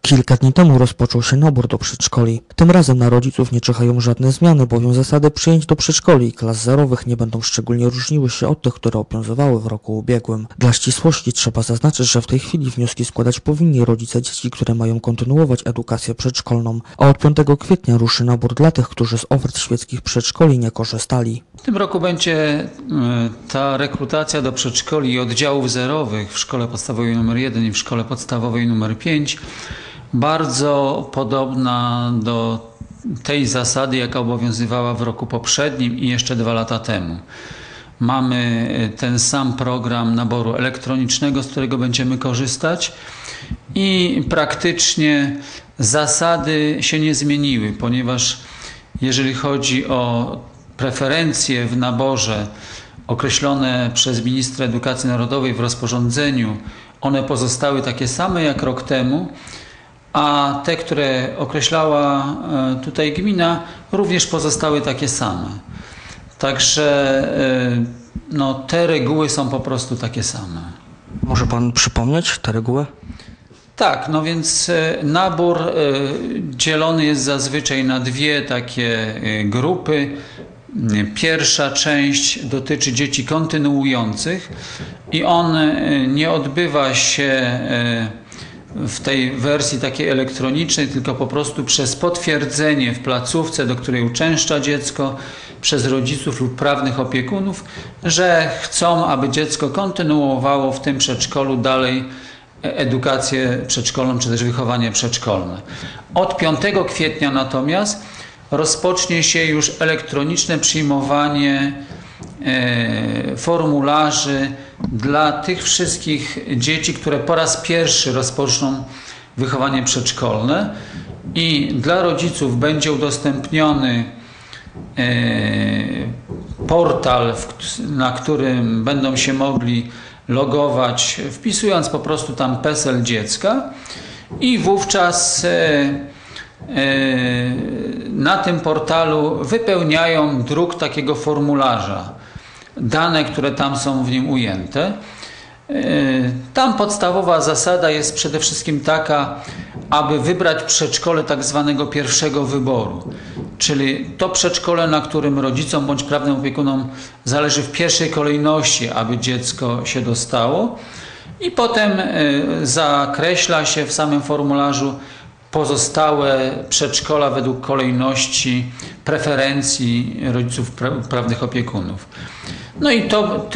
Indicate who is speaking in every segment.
Speaker 1: Kilka dni temu rozpoczął się nabór do przedszkoli. Tym razem na rodziców nie czyhają żadne zmiany, bowiem zasady przyjęć do przedszkoli i klas zerowych nie będą szczególnie różniły się od tych, które obowiązywały w roku ubiegłym. Dla ścisłości trzeba zaznaczyć, że w tej chwili wnioski składać powinni rodzice dzieci, które mają kontynuować edukację przedszkolną, a od 5 kwietnia ruszy nabór dla tych, którzy z ofert świeckich przedszkoli nie korzystali.
Speaker 2: W tym roku będzie ta rekrutacja do przedszkoli i oddziałów zerowych w szkole podstawowej nr 1 i w szkole podstawowej nr 5 bardzo podobna do tej zasady, jaka obowiązywała w roku poprzednim i jeszcze 2 lata temu. Mamy ten sam program naboru elektronicznego, z którego będziemy korzystać i praktycznie zasady się nie zmieniły, ponieważ jeżeli chodzi o preferencje w naborze określone przez ministra edukacji narodowej w rozporządzeniu, one pozostały takie same jak rok temu, a te, które określała tutaj gmina, również pozostały takie same. Także te reguły są po prostu takie same.
Speaker 1: Może pan przypomnieć te reguły?
Speaker 2: Tak, więc nabór dzielony jest zazwyczaj na 2 takie grupy. Pierwsza część dotyczy dzieci kontynuujących i on nie odbywa się w tej wersji takiej elektronicznej, tylko po prostu przez potwierdzenie w placówce, do której uczęszcza dziecko, przez rodziców lub prawnych opiekunów, że chcą, aby dziecko kontynuowało w tym przedszkolu dalej edukację przedszkolną czy też wychowanie przedszkolne. Od 5 kwietnia natomiast rozpocznie się już elektroniczne przyjmowanie formularzy dla tych wszystkich dzieci, które po raz pierwszy rozpoczną wychowanie przedszkolne i dla rodziców będzie udostępniony portal, na którym będą się mogli logować, wpisując po prostu tam PESEL dziecka i wówczas na tym portalu wypełniają druk takiego formularza, dane, które tam są w nim ujęte. Tam podstawowa zasada jest przede wszystkim taka, aby wybrać przedszkole tak zwanego pierwszego wyboru, czyli to przedszkole, na którym rodzicom bądź prawnym opiekunom zależy w pierwszej kolejności, aby dziecko się dostało i potem zakreśla się w samym formularzu pozostałe przedszkola według kolejności preferencji rodziców prawnych opiekunów. I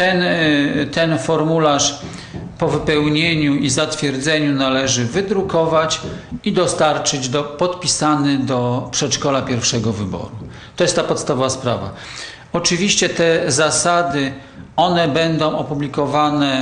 Speaker 2: ten formularz po wypełnieniu i zatwierdzeniu należy wydrukować i dostarczyć podpisany do przedszkola pierwszego wyboru. To jest ta podstawowa sprawa. Oczywiście te zasady, one będą opublikowane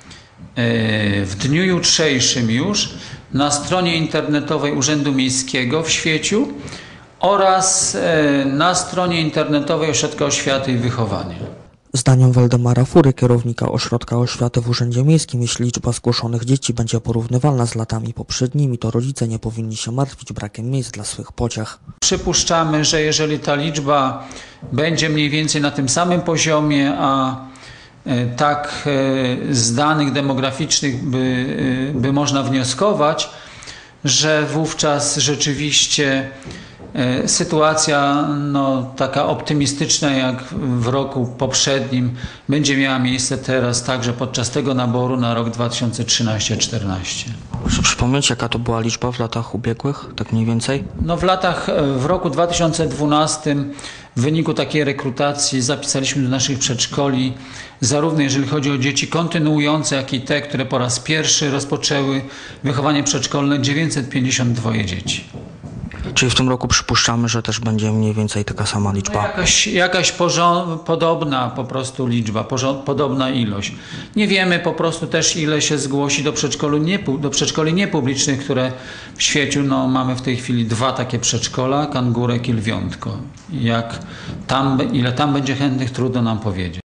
Speaker 2: w dniu jutrzejszym już na stronie internetowej Urzędu Miejskiego w Świeciu oraz na stronie internetowej Ośrodka Oświaty i Wychowania.
Speaker 1: Zdaniem Waldemara Fury, kierownika Ośrodka Oświaty w Urzędzie Miejskim, jeśli liczba zgłoszonych dzieci będzie porównywalna z latami poprzednimi, to rodzice nie powinni się martwić brakiem miejsc dla swych pociech. Przypuszczamy,
Speaker 2: że jeżeli ta liczba będzie mniej więcej na tym samym poziomie, a tak z danych demograficznych by można wnioskować, że wówczas rzeczywiście sytuacja taka optymistyczna jak w roku poprzednim będzie miała miejsce teraz także podczas tego naboru na rok 2013-14.
Speaker 1: Proszę przypomnieć, jaka to była liczba w latach ubiegłych, tak mniej więcej?
Speaker 2: W roku 2012 w wyniku takiej rekrutacji zapisaliśmy do naszych przedszkoli, zarówno jeżeli chodzi o dzieci kontynuujące, jak i te, które po raz pierwszy rozpoczęły wychowanie przedszkolne, 952 dzieci.
Speaker 1: Czyli w tym roku przypuszczamy, że też będzie mniej więcej taka sama liczba?
Speaker 2: Jakaś podobna po prostu liczba, podobna ilość. Nie wiemy po prostu też, ile się zgłosi do przedszkoli niepublicznych, które w Świeciu mamy w tej chwili 2 takie przedszkola, Kangurek i Lwiątko. Ile tam będzie chętnych, trudno nam powiedzieć.